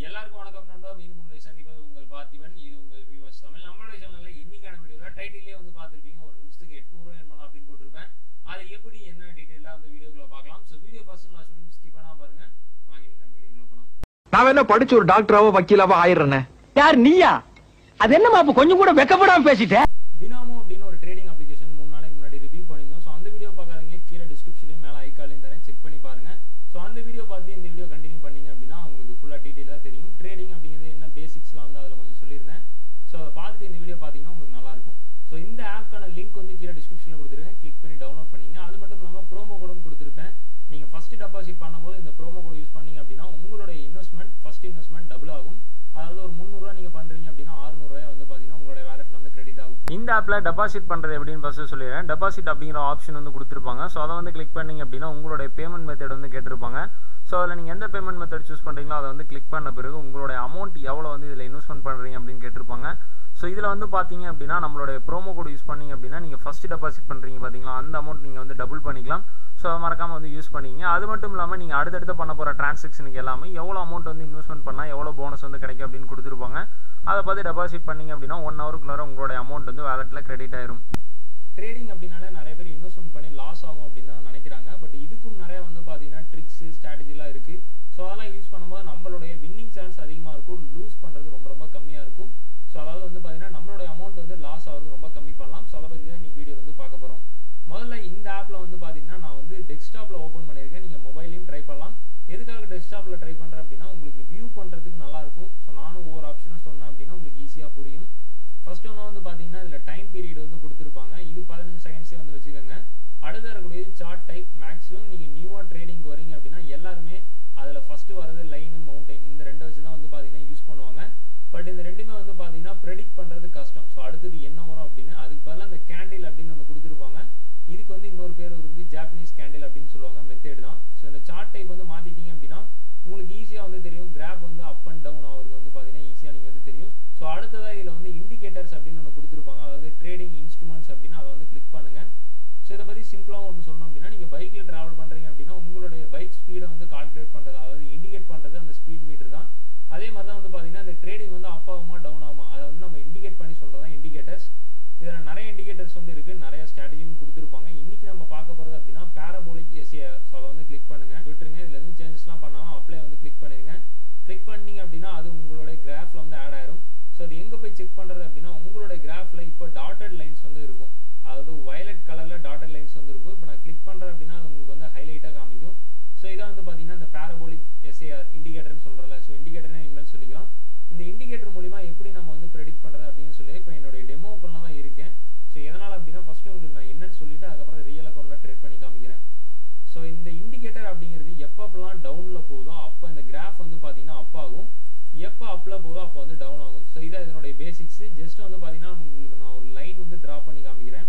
எல்லாருக்கும் வணக்கம் நண்பா. மீண்டும் உங்களை சந்திப்பது உங்கள் பார்த்திபன். இது உங்கள் வியூவர்ஸ் தமிழ். நம்மளுடைய சேனல்ல இன்னைக்கான வீடியோல டைட்டிலே வந்து பார்த்திருப்பீங்க, ஒரு நிமிஷத்துக்கு 800 எண்மலாம் அப்படின்னு போட்டிருப்பேன். அது எப்படி என்ன டீடைலா வந்து வீடியோக்குள்ள பார்க்கலாம். சோ வீடியோ ஃபர்ஸ்ட் லாஸ்ட் வரைக்கும் ஸ்கிப் பண்ணாம பாருங்க. வாங்க நீங்க நம்ம வீடியோக்குள்ள போலாம். நான் என்ன படிச்சு ஒரு டாக்டராவோ வக்கீலாவோ ஆயிரறேனே. யார் நீயா? அது என்னமா அப்ப கொஞ்சம் கூட வெக்கப்படாம பேசிட்டே? பினாமோ அப்படின்னு ஒரு ட்ரேடிங் அப்ளிகேஷன் 3 நாளைக்கு முன்னாடி ரிவ்யூ பண்ணியிருந்தோம். ஸோ அந்த வீடியோ பார்க்காதீங்க, கீழே டிஸ்கிரிப்ஷன்லையும் மேலே ஐகாலையும் தரேன், செக் பண்ணி பாருங்க. ஸோ அந்த வீடியோ பார்த்து இந்த வீடியோ கண்டினியூ பண்ணீங்க அப்படின்னா உங்களுக்கு ஃபுல்லாக டீட்டெயிலாக தெரியும். ட்ரேடிங் அப்படிங்கிறது என்ன பேசிக்ஸ்லாம் வந்து அதில் கொஞ்சம் சொல்லியிருந்தேன். ஸோ அதை பார்த்துட்டு இந்த வீடியோ பார்த்தீங்கன்னா உங்களுக்கு நல்லாயிருக்கும். ஸோ இந்த ஆப்க்கான லிங்க் வந்து கீழே டிஸ்கிரிப்ஷனில் கொடுத்துருக்கேன், கிளிக் பண்ணி டவுன்லோட் பண்ணிங்க. அது மட்டும் இல்லாமல் ப்ரோமோ கோடும் கொடுத்துருப்பேன். நீங்கள் ஃபஸ்ட்டு டெபாசிட் பண்ணும்போது இந்த ப்ரோமோ கோடு யூஸ் பண்ணீங்க அப்படின்னா உங்களுடைய இன்வெஸ்ட்மெண்ட் ஃபஸ்ட் இன்வெஸ்ட்மெண்ட் டபுள் ஆகும். அதாவது ஒரு 300 ரூபா நீங்கள் பண்ணுறீங்க அப்படின்னா 600 ரூபாய் வந்து பார்த்தீங்கன்னா உங்களுடைய வேலெட்டில் வந்து கிரெடிட் ஆகும். இந்த ஆப்பில் டெபாசிட் பண்ணுறது எப்படின்னு ஃபஸ்ட்டு சொல்லிடுறேன். டெபாசிட் அப்படிங்கிற ஆப்ஷன் வந்து கொடுத்துருப்பாங்க. ஸோ அதை வந்து கிளிக் பண்ணிங்க அப்படின்னா உங்களுடைய பேமெண்ட் மெத்தட் வந்து கேட்டிருப்பாங்க. ஸோ அதில் நீங்கள் எந்த பேமெண்ட் மெத்தட் சூஸ் பண்ணுறீங்களோ அதை வந்து கிளிக் பண்ண பிறகு உங்களுடைய அமௌண்ட் எவ்வளோ வந்து இதில் இன்வெஸ்ட்மெண்ட் பண்ணுறீங்க அப்படின்னு கேட்டிருப்பாங்க. ஸோ இதில் வந்து பார்த்தீங்க அப்படின்னா நம்மளுடைய ப்ரோமோ கோடு யூஸ் பண்ணிங்க அப்படின்னா நீங்கள் ஃபஸ்ட்டு டெபாசிட் பண்ணுறீங்க பார்த்தீங்களா, அந்த அமௌண்ட் நீங்கள் வந்து டபுள் பண்ணிக்கலாம். ஸோ அதை மறக்காமல் வந்து யூஸ் பண்ணிங்க. அது மட்டும் இல்லாமல் நீங்கள் அடுத்தடுத்து பண்ண போகிற டிரான்சாக்ஷனுக்கு எல்லாமே எவ்வளோ அமௌண்ட் வந்து இன்வெஸ்ட்மெண்ட் பண்ணால் எவ்வளோ போனஸ் வந்து கிடைக்கும் அப்படின்னு கொடுத்துருப்பாங்க. அதை பார்த்து டெபாசிட் பண்ணிங்க அப்படின்னா 1 ஹவருக்குள்ளார உங்களுடைய அமௌண்ட் வந்து வேலெட்டில் கிரெடிட் ஆயிரும். ட்ரேடிங் அப்படின்னாலே நிறைய பேர் இன்வெஸ்ட்மெண்ட் பண்ணி லாஸ் ஆகும் அப்படின்னு தான் நினைக்கிறாங்க. பட் இதுக்கும் நிறைய வந்து பார்த்தீங்கன்னா ட்ரிக்ஸு ஸ்ட்ராட்டஜிலாம் இருக்குது. ஸோ அதெல்லாம் யூஸ் பண்ணும்போது நம்மளுடைய வின்னிங் சான்ஸ் அதிகமாக இருக்கும், லூஸ் பண்ணுறது ரொம்ப ரொம்ப கம்மியாக இருக்கும். ஸோ அதாவது வந்து பார்த்தீங்கன்னா நம்மளுடைய அமௌண்ட் வந்து லாஸ் ஆகிறது ரொம்ப கம்மி பண்ணலாம். ஸோ அதை பற்றி தான் இன்றைக்கி வீடியோ வந்து பார்க்க போகிறோம். முதல்ல இந்த ஆப்பில் வந்து பார்த்தீங்கன்னா நான் வந்து டெஸ்க்டாப்பில் ஓப்பன் பண்ணியிருக்கேன். நீங்கள் மொபைலையும் ட்ரை பண்ணலாம். எதுக்காக டெஸ்க்டாப்பில் ட்ரை பண்ணுறேன் அப்படின்னா உங்களுக்கு வியூ பண்ணுறதுக்கு நல்லாயிருக்கும். ஸோ நானும் ஒவ்வொரு ஆப்ஷனும் சொன்னேன் அப்படின்னா உங்களுக்கு ஈஸியாக புரியும். ஃபர்ஸ்ட் ஒன்று வந்து பார்த்தீங்கன்னா இதில் டைம் பீரியட் வந்து கொடுத்துருப்பாங்க. இது 15 செகண்ட்ஸே வந்து வச்சுக்கோங்க. அடுத்து வரக்கூடியது சார்ட் டைப். மேக்ஸிமம் நீங்கள் நியூவாக ட்ரேடிங்க்கு வரீங்க அப்படின்னா எல்லாருமே அதில் ஃபஸ்ட்டு வரது லைனு மவுண்டைன், இந்த ரெண்டை வச்சு தான் வந்து பார்த்தீங்கன்னா யூஸ் பண்ணுவாங்க. பட் இந்த ரெண்டுமே வந்து பார்த்தீங்கன்னா ப்ரெடிக்ட் பண்ணுறது கஷ்டம். ஸோ அடுத்தது என்ன வரும் அப்படின்னு அதுக்கு பதிலாக இந்த கேண்டில் அப்படின்னு ஒன்று கொடுத்துருப்பாங்க. இதுக்கு வந்து இன்னொரு பேர் இருக்குது, ஜாப்பனீஸ் கேண்டில் அப்படின்னு சொல்லுவாங்க. மெத்தேட் தான். ஸோ இந்த சார்ட் டைப் வந்து மாற்றிட்டீங்க அப்படின்னா உங்களுக்கு ஈஸியாக வந்து தெரியும். கிராப் வந்து அப் அண்ட் டவுன் ஆகுறது வந்து பார்த்தீங்கன்னா ஈஸியாக நீங்கள் வந்து தெரியும். ஸோ அடுத்ததாக இதில் வந்து இண்டிகேட்டர்ஸ் அப்படின்னு ஒன்று கொடுத்துருப்பாங்க. அதாவது ட்ரேடிங் இன்ஸ்ட்ருமெண்ட்ஸ் அப்படின்னு அதை வந்து கிளிக் பண்ணுங்கள். ஸோ இதை பற்றி சிம்பிளாக ஒன்று சொன்னோம் அப்படின்னா நீங்கள் பைக்கில் ட்ராவல் பண்ணுறீங்க அப்படின்னா உங்களுடைய பைக் ஸ்பீடை வந்து கால்குலேட் பண்ணுறது, அதாவது இண்டிகேட் பண்ணுறது அந்த ஸ்பீட் மீட்டர் தான். அதே மாதிரி தான் வந்து பார்த்தீங்கன்னா இந்த ட்ரேடிங் வந்து அப் ஆகுமா டவுன் ஆகுமா அதை வந்து நம்ம இண்டிகேட் பண்ணி சொல்கிறது தான் இண்டிகேட்டர்ஸ். இதில் நிறைய இண்டிகேட்டர்ஸ் வந்து இருக்குது, நிறைய ஸ்ட்ராட்டஜியும் கொடுத்துருப்பாங்க. இன்றைக்கி நம்ம பார்க்க போகிறது அப்படின்னா பேராபோலிக் எஸ்ஏ. ஸோ அதை வந்து கிளிக் பண்ணுங்கள், விட்டுருங்க. இதில் எதுவும் சேஞ்சஸ்லாம் பண்ணாமல் அப்ளை வந்து கிளிக் பண்ணிடுங்க. கிளிக் பண்ணிங்க அப்படின்னா அது உங்களுடைய கிராஃபில் வந்து ஆட் ஆயிரும். ஸோ அது எங்கே போய் செக் பண்ணுறது அப்படின்னா உங்களுடைய கிராஃபில் இப்போ டாட்டட் லைன்ஸ் வந்து இருக்கும். அதாவது வயலட் கலரில் டாட்டட் லைன்ஸ் வந்து இருக்கும். இப்போ நான் கிளிக் பண்ணுறேன் அப்படின்னா அது உங்களுக்கு வந்து ஹைலைட்டாக காமிக்கும். ஸோ இதான் வந்து பார்த்தீங்கன்னா இந்த பேராபோலிக் எஸ்ஏஆர் இண்டிகேட்டர்னு சொல்கிறல. ஸோ இண்டிகேட்டர்னு இனிமேல் சொல்லிக்கலாம். இந்த இண்டிகேட்டர் மூலிமா எப்படி நம்ம வந்து ப்ரெடிக்ட் பண்ணுறது அப்படின்னு சொல்லி இப்போ என்னுடைய டெமோக்குள்ள தான் இருக்கேன். ஸோ எதனால் அப்படின்னா ஃபஸ்ட்டு உங்களுக்கு நான் என்னன்னு சொல்லிவிட்டு அதுக்கப்புறம் ரியல் அக்கௌண்ட்டில் ட்ரேட் பண்ணி காமிக்கிறேன். ஸோ இந்த இண்டிகேட்டர் அப்படிங்கிறது எப்பப்பெல்லாம் டவுனில் போகுதோ அப்போ இந்த கிராஃப் வந்து பார்த்தீங்கன்னா அப் ஆகும், எப்போ அப்பில் போகுதோ அப்போ வந்து டவுன் ஆகும். ஸோ இதான் இதனுடைய பேசிக்ஸு. ஜஸ்ட் வந்து பார்த்தீங்கன்னா உங்களுக்கு நான் ஒரு லைன் வந்து ட்ரா பண்ணி காமிக்கிறேன்.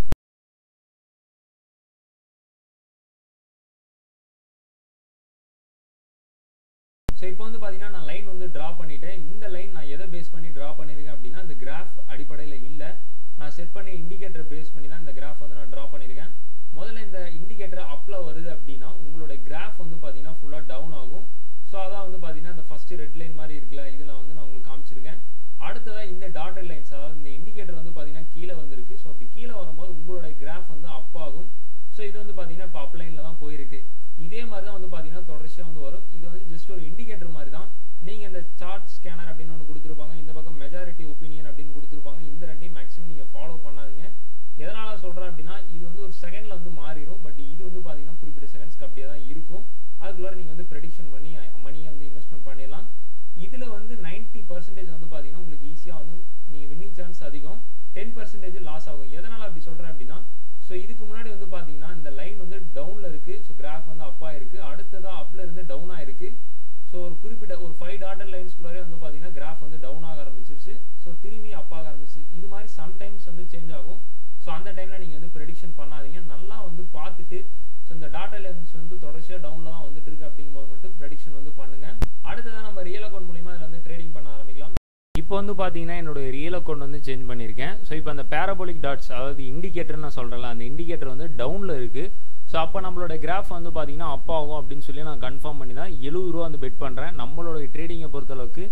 ஸோ இப்போ வந்து பார்த்தீங்கன்னா நான் லைன் வந்து ட்ரா பண்ணிவிட்டேன். இந்த லைன் நான் எதை பேஸ் பண்ணி ட்ரா பண்ணியிருக்கேன் அப்படின்னா இந்த கிராஃப் அடிப்படையில் இல்லை, நான் செட் பண்ணி இண்டிகேட்டரை பேஸ் பண்ணி தான் இந்த கிராஃப் வந்து நான் ட்ரா பண்ணியிருக்கேன். முதல்ல இந்த இண்டிகேட்டர் அப்பில் வருது அப்படின்னா உங்களுடைய கிராஃப் வந்து பார்த்தீங்கன்னா ஃபுல்லாக டவுன் ஆகும். ஸோ அதான் வந்து பார்த்தீங்கன்னா இந்த ஃபஸ்ட்டு ரெட் லைன் மாதிரி இருக்குல்ல, இதில் வந்து நான் உங்களுக்கு காமிச்சிருக்கேன். அடுத்ததாக இந்த டாட்டட் லைன்ஸ், அதாவது இந்த இண்டிகேட்டர் வந்து பார்த்தீங்கன்னா கீழே வந்துருக்கு. ஸோ அப்படி கீழே வரும்போது உங்களுடைய கிராஃப் வந்து அப் ஆகும். ஸோ இது வந்து பார்த்தீங்கன்னா இப்போ அப் லைனில் தான் போயிருக்கு. இதே மாதிரி தான் வந்து பார்த்தீங்கன்னா தொடர்ச்சியாக வந்து வரும். இது வந்து ஜஸ்ட் ஒரு இண்டிகேட்டர் மாதிரி தான். நீங்கள் இந்த சார்ட் ஸ்கேனர் அப்படின்னு ஒன்று கொடுத்துருப்பாங்க, இந்த பக்கம் மெஜாரிட்டி ஒப்பீனியன் அப்படின்னு கொடுத்துருப்பாங்க. இந்த ரெண்டையும் மேக்ஸிமம் நீங்கள் ஃபாலோ பண்ணாதீங்க. எதனால் சொல்கிறேன் அப்படின்னா இது வந்து ஒரு செகண்டில் வந்து மாறிடும். பட் இது வந்து பார்த்தீங்கன்னா குறிப்பிட்ட செகண்ட்ஸ்க்கு அப்படியே தான் இருக்கும். அதுக்குள்ளார நீங்கள் வந்து ப்ரெடிக்ஷன் பண்ணி மணியை வந்து இன்வெஸ்ட்மெண்ட் பண்ணிடலாம். இதில் வந்து 90% வந்து பார்த்தீங்கன்னா உங்களுக்கு ஈஸியாக வந்து நீங்கள் வின்னிங் சான்ஸ் அதிகம், 10% லாஸ் ஆகும். எதனால் அப்படி சொல்கிறேன் அப்படின்னா ஸோ இதுக்கு முன்னாடி வந்து பார்த்தீங்கன்னா இந்த லைன் வந்து டவுனில் இருக்குது. ஸோ கிராஃப் வந்து அப்பாக இருக்குது, அடுத்ததாக அப்பில் இருந்து டவுன் ஆகிருக்கு. ஸோ ஒரு குறிப்பிட்ட ஒரு 5 டாட்டட் லைன்ஸ்குள்ளாரே வந்து பார்த்தீங்கன்னா கிராஃப் வந்து டவுன் ஆக ஆரம்பிச்சிருச்சு. ஸோ திரும்பி அப்பாக ஆரம்பிச்சு. இது மாதிரி சம்டைம்ஸ் வந்து சேஞ்ச் ஆகும். ஸோ அந்த டைமில் நீங்கள் வந்து ப்ரெடிக்ஷன் பண்ணாதீங்க, நல்லா வந்து பார்த்துட்டு. ஸோ இந்த டாட்டா லைன்ஸ் வந்து தொடர்ச்சியாக டவுனில் தான் வந்துட்டு இருக்கு அப்படிங்கும்போது மட்டும் ப்ரெடிக்ஷன் வந்து பண்ணுங்கள். அடுத்ததான் நம்ம ரியல் அக்கௌண்ட் மூலிமா அதில் வந்து ட்ரேடிங் பண்ண ஆரம்பிக்கலாம். இப்போ வந்து பார்த்தீங்கன்னா என்னோட ரியல் அக்கௌண்ட் வந்து சேஞ்ச் பண்ணியிருக்கேன். ஸோ இப்போ அந்த பேராபோலிக் டாட்ஸ், அதாவது இண்டிகேட்டர்னு நான் சொல்கிறேன்ல, அந்த இண்டிகேட்டர் வந்து டவுனில் இருக்குது. ஸோ அப்போ நம்மளோட கிராஃப் வந்து பார்த்தீங்கன்னா அப் ஆகும் அப்படின்னு சொல்லி நான் கன்ஃபார்ம் பண்ணி தான் 70 ரூபா வந்து பெட் பண்ணுறேன். நம்மளோட ட்ரேடிங்கை பொறுத்தளவுக்கு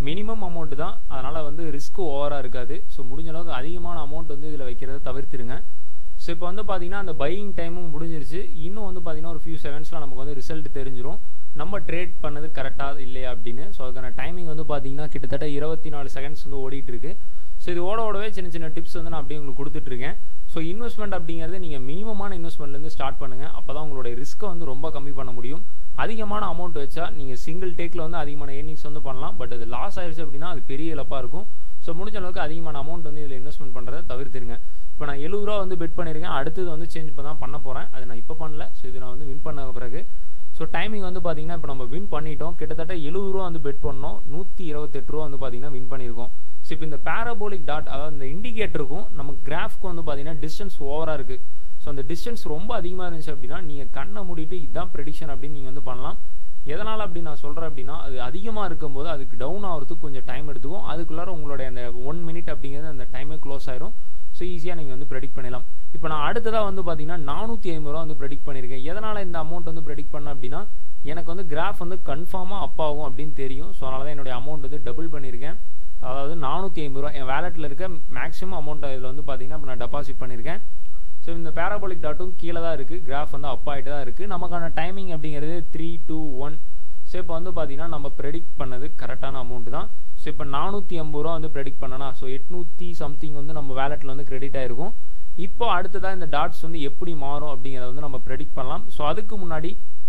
மினிமம் அமௌண்ட் தான், அதனால் வந்து ரிஸ்க் ஓவராக இருக்காது. ஸோ முடிஞ்ச அளவுக்கு அதிகமான அமௌண்ட் வந்து இதில் வைக்கிறத தவிர்த்துருங்க. ஸோ இப்போ வந்து பார்த்தீங்கன்னா அந்த பையிங் டைமும் முடிஞ்சிருச்சு. இன்னும் வந்து பார்த்தீங்கன்னா ஒரு ஃபியூ செகண்ட்ஸில் நமக்கு வந்து ரிசல்ட் தெரிஞ்சிடும் நம்ம ட்ரேட் பண்ணது கரெக்டாக இல்லையா அப்படின்னு. ஸோ அதுக்கான டைமிங் வந்து பார்த்தீங்கன்னா கிட்டத்தட்ட 24 செகண்ட்ஸ் வந்து ஓடிட்டு இருக்கு. ஸோ இது ஓடவே சின்ன சின்ன டிப்ஸ் வந்து நான் அப்படியே உங்களுக்கு கொடுத்துட்ருக்கேன். ஸோ இன்வெஸ்ட்மெண்ட் அப்படிங்கிறது நீங்கள் மினிமமான இன்வெஸ்ட்மெண்ட்லேருந்து ஸ்டார்ட் பண்ணுங்கள். அப்போ தான் உங்களுடைய ரிஸ்க்கை வந்து ரொம்ப கம்மி பண்ண முடியும். அதிகமான அமௌண்ட் வச்சா நீங்கள் சிங்கிள் டேக்கில் வந்து அதிகமான ஏர்னிங்ஸ் வந்து பண்ணலாம். பட் அது லாஸ் ஆயிடுச்சு அப்படின்னா அது பெரிய இழப்பாக இருக்கும். ஸோ முடிஞ்ச அளவுக்கு அதிகமான அமௌண்ட் வந்து இதில் இன்வெஸ்ட்மெண்ட் பண்ணுறதை தவிர்த்துருங்க. இப்போ நான் 70 ரூபா வந்து பெட் பண்ணியிருக்கேன். அடுத்தது வந்து சேஞ்ச் பண்ண போகிறேன். அது நான் இப்போ பண்ணல. ஸோ இது நான் வந்து வின் பண்ண பிறகு ஸோ டைமிங் வந்து பார்த்தீங்கன்னா இப்போ நம்ம வின் பண்ணிட்டோம். கிட்டத்தட்ட 70 ரூபா வந்து பெட் பண்ணோம். 128 ரூபா வந்து பார்த்தீங்கன்னா வின் பண்ணியிருக்கோம். ஸோ இப்போ இந்த பேராபோலிக் டாட், அதாவது இந்த இண்டிகேட்டருக்கும் நம்ம கிராஃப்க்கு வந்து பார்த்தீங்கன்னா டிஸ்டன்ஸ் ஓவராக இருக்குது. ஸோ அந்த டிஸ்டன்ஸ் ரொம்ப அதிகமாக இருந்துச்சு அப்படின்னா நீங்கள் கண்ணை மூடிட்டு இதுதான் ப்ரெடிக்ஷன் அப்படின்னு நீங்கள் வந்து பண்ணலாம். எதனால் அப்படி நான் சொல்கிறேன் அப்படின்னா, அது அதிகமாக இருக்கும்போது அதுக்கு டவுன் ஆகிறதுக்கு கொஞ்சம் டைம் எடுத்துக்கும். அதுக்குள்ளார உங்களுடைய அந்த 1 மினிட் அப்படிங்கிறது அந்த டைமே க்ளோஸ் ஆயிரும். ஸோ ஈஸியாக நீங்கள் வந்து ப்ரெடிக்ட் பண்ணிடலாம். இப்போ நான் அடுத்ததாக வந்து பார்த்தீங்கன்னா 450 ரூபா வந்து ப்ரெடிக்ட் பண்ணியிருக்கேன். எதனால் இந்த அமௌண்ட் வந்து ப்ரெடிக்ட் பண்ணேன் அப்படின்னா, எனக்கு வந்து கிராஃப் வந்து கன்ஃபார்மாக அப் ஆகும் அப்படின்னு தெரியும். ஸோ அதனால தான் என்னுடைய அமௌண்ட் வந்து டபுள் பண்ணியிருக்கேன். அதாவது 450 ரூபா என் வேலெட்டில் இருக்க மேக்ஸிமம் அமௌண்ட் இதில் வந்து பார்த்தீங்கன்னா இப்போ நான் டெபாசிட் பண்ணியிருக்கேன். ஸோ இந்த பேராபோலிக் டாட்டும் கீழே தான் இருக்குது. கிராஃப் வந்து அப் ஆகிட்டு தான் இருக்குது. நமக்கான டைமிங் அப்படிங்கிறது 3, 2, 1. ஸோ இப்போ வந்து பார்த்தீங்கன்னா நம்ம ப்ரெடிக்ட் பண்ணது கரெக்டான அமௌண்ட் தான். ஸோ இப்போ 450 ரூபா வந்து ப்ரெடிக்ட் பண்ணனா, ஸோ 800 சம்திங் வந்து நம்ம வேலெட்டில் வந்து கிரெடிட் ஆகிருக்கும். இப்போ அடுத்ததாக இந்த டாட்ஸ் வந்து எப்படி மாறும் அப்படிங்கிறத வந்து நம்ம ப்ரெடிக்ட் பண்ணலாம். ஸோ அதுக்கு முன்னாடி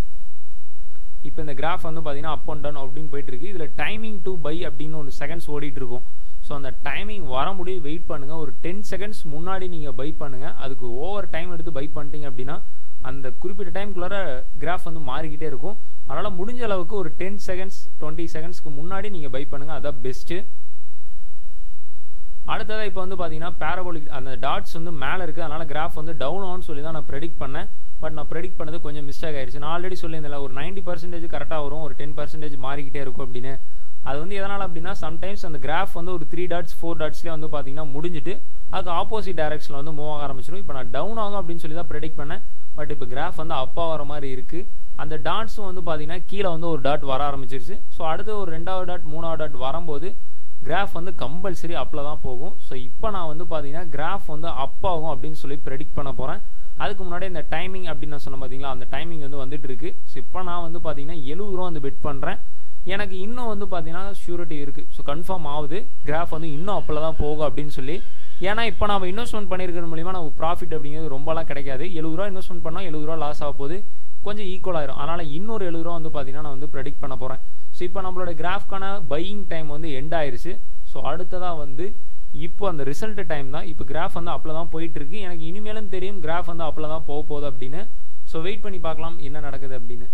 இப்போ இந்த கிராஃப் வந்து பார்த்தீங்கன்னா அப் அண்ட் டவுன் அப்படின்னு போயிட்டு இருக்கு. இதில் டைமிங் டு பை அப்படின்னு ஒரு செகண்ட்ஸ் ஓடிட்டு இருக்கும். ஸோ அந்த டைமிங் வர முடியும் வெயிட் பண்ணுங்கள். ஒரு 10 செகண்ட்ஸ் முன்னாடி நீங்கள் பை பண்ணுங்கள். அதுக்கு ஓவர் டைம் எடுத்து பை பண்ணிட்டீங்க அப்படின்னா அந்த குறிப்பிட்ட டைம்குள்ளார கிராஃப் வந்து மாறிக்கிட்டே இருக்கும். அதனால் முடிஞ்ச அளவுக்கு ஒரு 10 செகண்ட்ஸ் 20 செகண்ட்ஸ்க்கு முன்னாடி நீங்கள் பை பண்ணுங்கள். அதான் பெஸ்ட்டு. அடுத்ததாக இப்போ வந்து பார்த்தீங்கன்னா பேராபோலிக் அந்த டாட்ஸ் வந்து மேலே இருக்குது. அதனால் கிராஃப் வந்து டவுன் ஆகும்னு சொல்லி தான் நான் ப்ரெடிக்ட் பண்ணேன். பட் நான் ப்ரெடிக்ட் பண்ணது கொஞ்சம் மிஸ்டேக் ஆயிடுச்சு. நான் ஆல்ரெடி சொல்லியிருந்தேன் ஒரு 90% கரெக்டாக வரும், ஒரு 10% மாறிக்கிட்டே இருக்கும் அப்படின்னு. அது வந்து எதனால் அப்படின்னா, சம்டைம்ஸ் அந்த கிராஃப் வந்து ஒரு 3 டாட்ஸ் 4 டாட்ஸ்லேயே வந்து பார்த்தீங்கன்னா முடிஞ்சிட்டு அதுக்கு ஆப்போசிட் டைரக்ஷனில் வந்து மூவ் ஆக ஆரம்பிச்சிடும். இப்போ நான் டவுன் ஆகும் அப்படின்னு சொல்லி தான் ப்ரெடிக்ட் பண்ணேன். பட் இப்போ கிராஃப் வந்து அப்பா வர மாதிரி இருக்குது. அந்த டாட்ஸும் வந்து பார்த்தீங்கன்னா கீழே வந்து ஒரு டாட் வர ஆரம்பிச்சிருச்சு. ஸோ அடுத்து ஒரு 2வது டாட் 3வது டாட் வரும்போது கிராஃப் வந்து கம்பல்சரி அப்பில் தான் போகும். ஸோ இப்போ நான் வந்து பார்த்தீங்கன்னா கிராஃப் வந்து அப் ஆகும் அப்படின்னு சொல்லி ப்ரெடிக்ட் பண்ண போகிறேன். அதுக்கு முன்னாடி இந்த டைமிங் அப்படின்னு நான் சொன்ன பார்த்தீங்களா, அந்த டைமிங் வந்து வந்துட்டு இருக்கு. ஸோ இப்போ நான் வந்து பார்த்தீங்கன்னா 70 ரூபா வந்து பெட் பண்ணுறேன். எனக்கு இன்னும் வந்து பார்த்தீங்கன்னா ஷூரிட்டி இருக்குது. ஸோ கன்ஃபார்ம் ஆகுது கிராஃப் வந்து இன்னும் அப்பில் தான் போகும் அப்படின்னு சொல்லி. ஏன்னா இப்போ நம்ம இன்வெஸ்ட்மெண்ட் பண்ணியிருக்கிறது மூலிமா நம்ம ப்ராஃபிட் அப்படிங்கிறது ரொம்பலாம் கிடைக்காது. 70 ரூபா இன்வெஸ்ட்மெண்ட் பண்ணால் 70 ரூபா லாஸ் ஆக போகுது, கொஞ்சம் ஈக்குவல் ஆயிரும். அதனால் இன்னொரு 70 ரூபா வந்து பார்த்தீங்கன்னா நான் வந்து ப்ரெடிக்ட் பண்ண போகிறேன். ஸோ இப்போ நம்மளோட கிராஃப்கான பையிங் டைம் வந்து எண்ட் ஆயிடுச்சு. ஸோ அடுத்ததாக வந்து இப்போ அந்த ரிசல்ட் டைம் தான். இப்போ கிராஃப் வந்து அப்பில் தான் போயிட்டு இருக்கு. எனக்கு இனிமேலும் தெரியும் கிராஃப் வந்து அப்பில் தான் போக போகுது அப்படின்னு. ஸோ வெயிட் பண்ணி பார்க்கலாம் என்ன நடக்குது அப்படின்னு.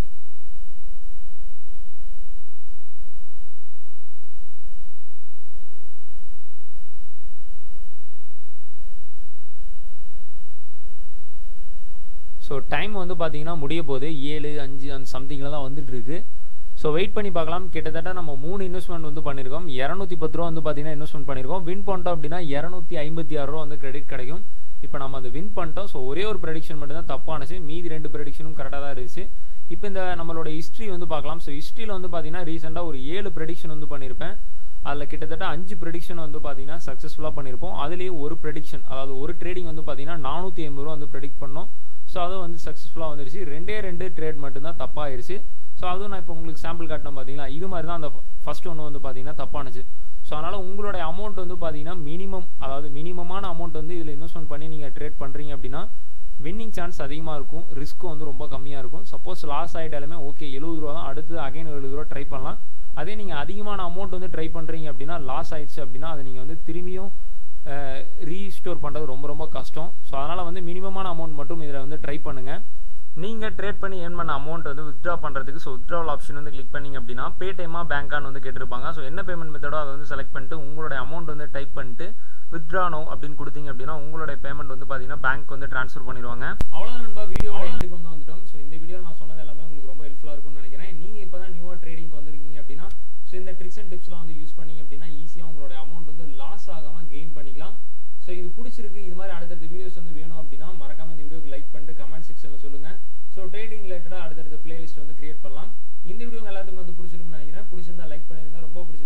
ஸோ டைம் வந்து பார்த்தீங்கன்னா முடிய போகுது. 7, 5 அந்த சம்திங்கில் தான் வந்துட்டு இருக்கு. ஸோ வெயிட் பண்ணி பார்க்கலாம். கிட்டத்தட்ட நம்ம 3 இன்வெஸ்ட்மெண்ட் வந்து பண்ணியிருக்கோம். 210 ரூபா வந்து பார்த்தீங்கன்னா இன்வெஸ்ட்மெண்ட் பண்ணியிருக்கோம். வின் பண்ணிட்டோம் அப்படின்னா 256 ரூபா வந்து கிரெடிட் கிடைக்கும். இப்போ நம்ம அதை வின் பண்ணிட்டோம். ஸோ ஒரே ஒரு ப்ரெடிக்ஷன் மட்டும் தான் தப்பானுச்சு, மீதி 2 ப்ரெடிக்ஷனும் கரெக்டாக தான் இருந்துச்சு. இப்போ இந்த நம்மளோட ஹிஸ்ட்ரி வந்து பார்க்கலாம். ஸோ ஹிஸ்ட்ரியில் வந்து பார்த்தீங்கன்னா ரீசெண்டாக ஒரு 7 ப்ரெடிக்ஷன் வந்து பண்ணியிருப்பேன். அதில் கிட்டத்தட்ட 5 ப்ரெடிக்ஷன் வந்து பார்த்தீங்கன்னா சக்ஸஸ்ஃபுல்லாக பண்ணியிருப்போம். அதுலேயும் ஒரு ப்ரெடிக்ஷன், அதாவது ஒரு ட்ரேடிங் வந்து பார்த்தீங்கன்னா 480 ரூபா வந்து ப்ரெடிக்ட் பண்ணோம். ஸோ அதுவும் வந்து சக்ஸஸ்ஃபுல்லாக வந்துருச்சு. 2 ட்ரேட் மட்டும்தான் தப்பாகிருச்சு. ஸோ அதுவும் நான் இப்போ உங்களுக்கு சாம்பிள் காட்டினேன் பார்த்தீங்களா, இது மாதிரி தான் அந்த ஃபர்ஸ்ட் ஒன்று வந்து பார்த்தீங்கன்னா தப்பானுச்சு. ஸோ அதனால் உங்களுடைய அமௌண்ட் வந்து பார்த்தீங்கன்னா மினிமம், அதாவது மினிமமான அமௌண்ட் வந்து இதில் இன்வெஸ்ட்மெண்ட் பண்ணி நீங்கள் ட்ரேட் பண்ணுறீங்க அப்படின்னா வின்னிங் சான்ஸ் அதிகமாக இருக்கும், ரிஸ்க்கும் வந்து ரொம்ப கம்மியாக இருக்கும். சப்போஸ் லாஸ் ஆகிட்டாலுமே ஓகே 70 ரூபா தான், அடுத்து அகைன் 70 ரூபா ட்ரை பண்ணலாம். அதே நீங்கள் அதிகமான அமௌண்ட் வந்து ட்ரை பண்ணுறீங்க அப்படின்னா லாஸ் ஆயிடுச்சு அப்படின்னா அதை நீங்கள் வந்து திரும்பியும் ரீஸ்டோர் பண்ணுறது ரொம்ப ரொம்ப கஷ்டம். ஸோ அதனால் வந்து மினிமமான அமௌண்ட் மட்டும் இதில் வந்து ட்ரை பண்ணுங்கள். நீங்கள் ட்ரேட் பண்ணி ஏர்ன் பண்ண அமௌண்ட் வந்து வித்ட்ரா பண்ணுறதுக்கு ஸோ வித்ட்ராவல் ஆப்ஷன் வந்து கிளிக் பண்ணிங்க அப்படின்னா பேடிஎம்மா பேங்கான்னு வந்து கேட்டிருப்பாங்க. ஸோ என்ன பேமெண்ட் மெத்தடோ அதை வந்து செலக்ட் பண்ணிட்டு உங்களுடைய அமௌண்ட் வந்து டைப் பண்ணிட்டு வித்ட்ரா நோ அப்படின்னு கொடுத்தீங்க அப்படின்னா உங்களுடைய பேமெண்ட் வந்து பார்த்தீங்கன்னா பேங்க் வந்து ட்ரான்ஸ்ஃபர் பண்ணிடுவாங்க. அவ்வளோதான் நண்பா, வீடியோ எண்டுக்கு வந்து வந்துட்டோம். ஸோ இந்த வீடியோ நான் சொன்னது எல்லாமே உங்களுக்கு ரொம்ப ஹெல்ப்ஃபுல்லாக இருக்கும்னு நினைக்கிறேன். நீங்கள் இப்போ தான் நியூவாக ட்ரேடிங் வந்திருக்கீங்க அப்படின்னா ஸோ இந்த ட்ரிக்ஸ் அண்ட் டிப்ஸ்லாம் வந்து யூஸ் பண்ணிங்க அப்படின்னா ஈஸியாக உங்களுடைய அமௌண்ட் வந்து லாஸ் ஆகாமல் கெயின் பண்ணிக்கலாம். ஸோ இது பிடிச்சிருக்கு, இது மாதிரி அடுத்தடுத்த வீடியோஸ் வந்து வேணும் அப்படின்னா மறக்காமல் இந்த வீடியோக்கு லைக் பண்ணிட்டு கமெண்ட் செக்ஷனில் சொல்லுங்கள். ஸோ ட்ரேடிங் ரிலேட்டடாக அடுத்தடுத்த பிளேலிஸ்ட் வந்து கிரியேட் பண்ணலாம். இந்த வீடியோ எல்லாத்துக்கும் வந்து பிடிச்சிருக்குன்னு நினைக்கிறேன். பிடிச்சிருந்தா லைக் பண்ணிடுங்க. ரொம்ப